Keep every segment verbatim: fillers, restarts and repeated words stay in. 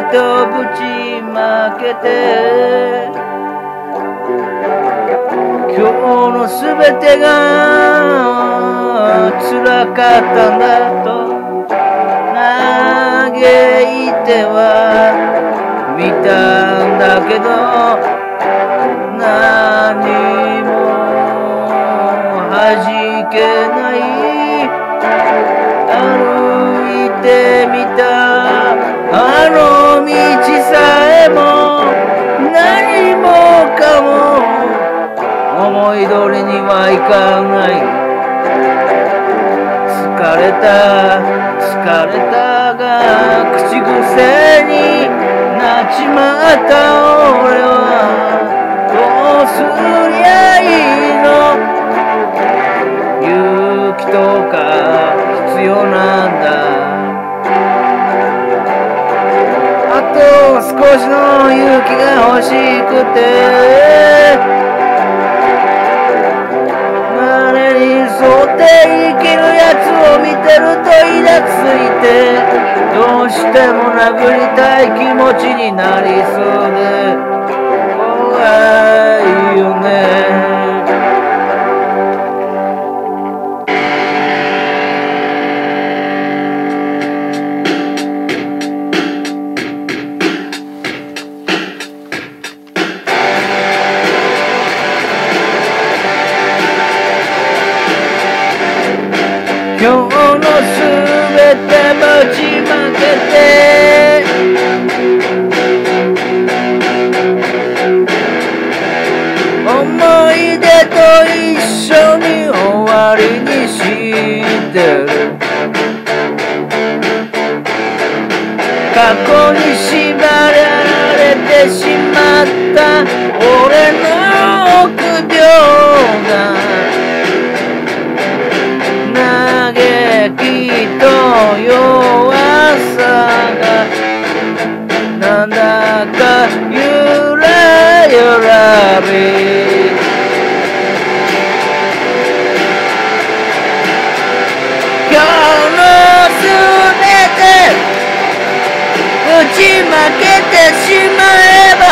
とぶちまけて今日のすべてが辛かったんだと嘆いては見たんだけど何も弾けない歩いてみたあの道さえも何もかも思い通りにはいかない疲れた疲れたが口癖になっちまった俺はどうすりゃいいの勇気とか必要なんだあと少しの勇気が欲しくてそうで生きるやつを見てるとイラついてどうしても殴りたい気持ちになりそうで怖いよね今日のすべてぶちまけて思い出と一緒に終わりにしてる過去に縛られてしまった俺の臆病が嘆きと弱さがなんだかゆらゆらび今日のすべて打ち負けてしまえば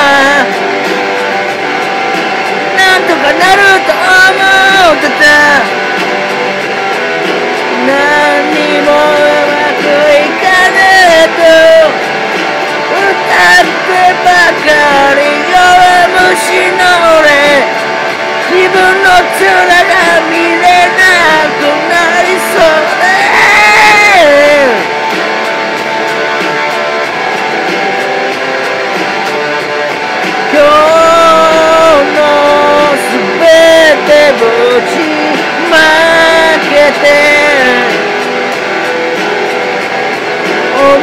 なんとかなると思ってた何にもうまくいかねえと歌ってばかり弱虫の俺自分の面が見れなくなりそうで今日のすべてぶちまけて思い出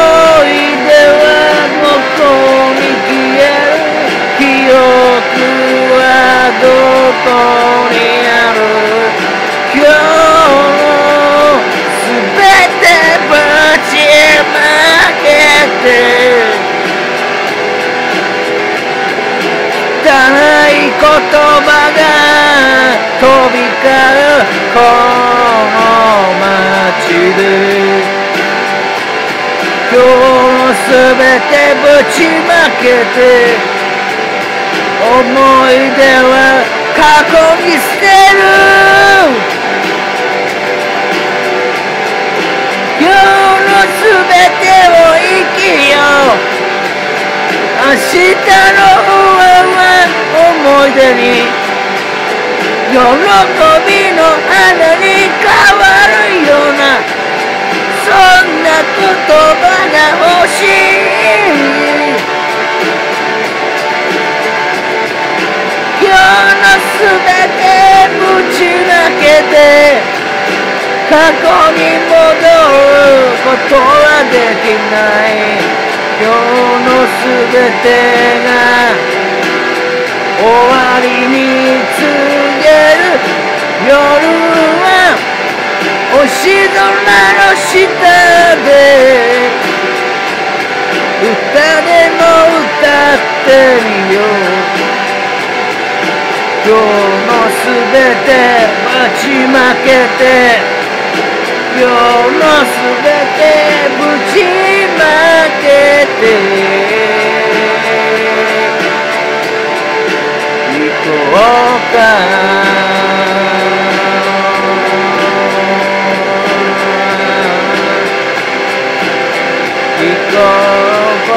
はどこに消える記憶はどこにある今日のすべてぶちまけて汚い言葉が飛び交うこの街で今日のすべてぶちまけて思い出は過去に捨てる今日のすべてを生きよう明日の不安は思い出に喜びの花に変わるようなそんな言葉が欲しい今日のすべてぶちまけて過去に戻ることはできない今日のすべてが終わりに告げる夜は星空の下で歌でも歌ってみよう今日のすべてばちまけて今日のすべてぶちまけてけて行こうか行こうか